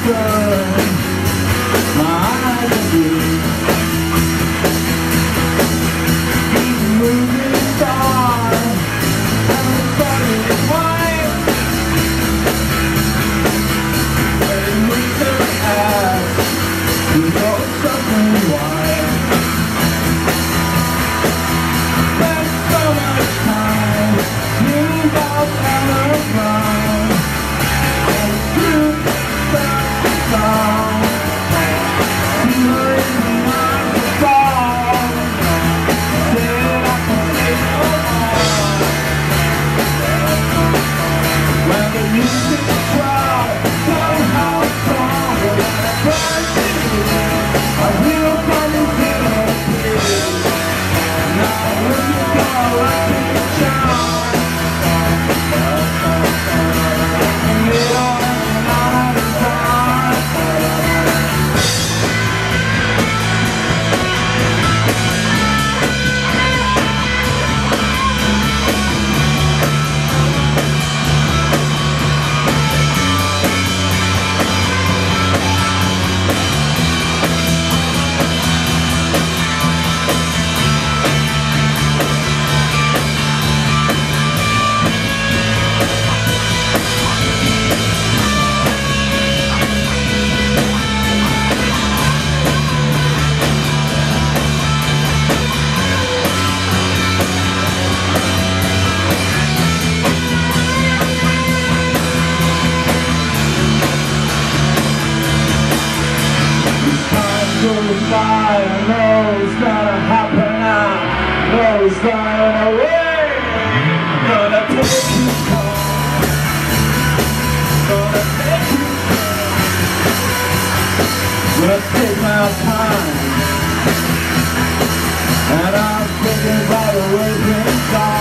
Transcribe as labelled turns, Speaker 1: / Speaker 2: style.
Speaker 1: burn. My eyes are blue. Keep moving star, and the sun is white. But it moves her ass, you know it's something white. Spend so much time, move off on the ground, and through the song, you were in the arms of fall. Said I can say no more. When the music drops, somehow strong, when I burn to you, I will come into the place. Now when you go, I take a chance. I know it's gonna happen now. No, it's going away. Gonna take you home. Gonna take you home. Gonna take my time, and I'm thinking about the way things are.